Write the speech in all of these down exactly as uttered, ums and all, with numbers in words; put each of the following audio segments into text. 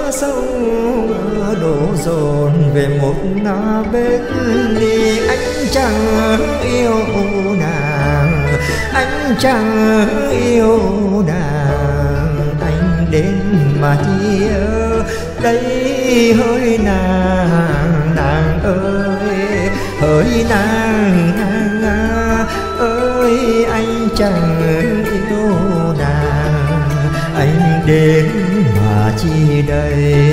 sông đổ dồn về một ngã bên đi. Anh chẳng yêu nàng, anh chẳng yêu nàng, anh đến mà chia đây hỡi nàng, nàng ơi, hỡi nàng, nàng ơi, anh chẳng yêu nàng, anh đến mà chi đây.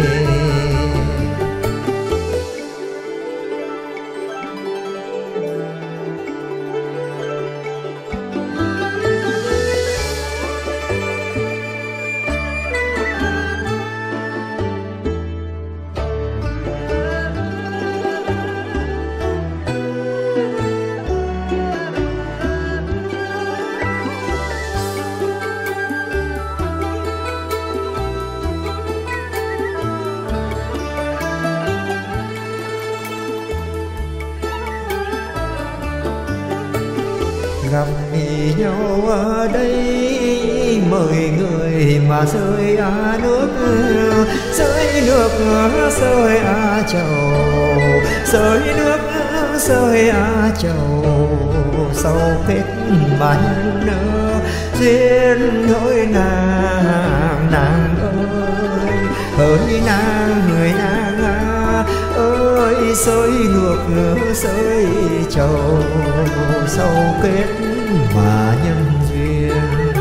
Gặp nhau ở đây mời người mà rơi á nước, rơi nước rơi á chầu, rơi nước rơi á chầu, sau kết mà nhân nợ duyên hỡi nàng, nàng ơi, hỡi nàng, người nàng ơi, rơi nước rơi chầu, sau kết mà nhân duyên.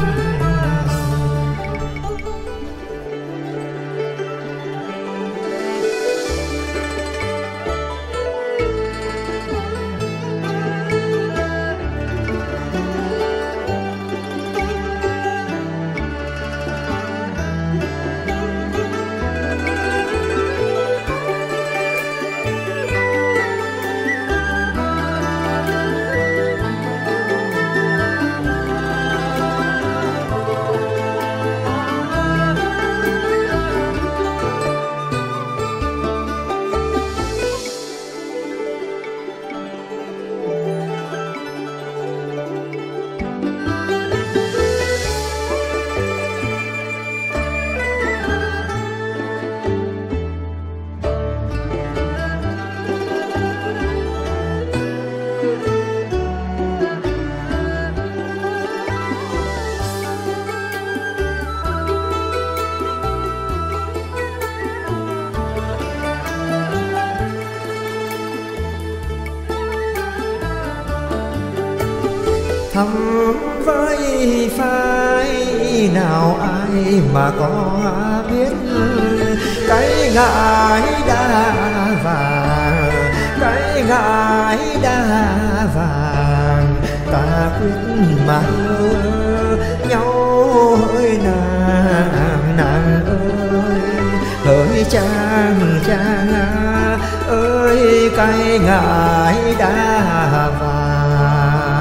Thăm với phai nào ai mà có biết, cái ngải đã vàng, cái ngải đã vàng, ta quyết mà nhau hỡi nàng, nàng ơi, hỡi chàng, chàng ơi, cái ngải đã vàng,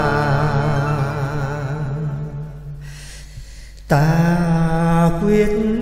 ta quyết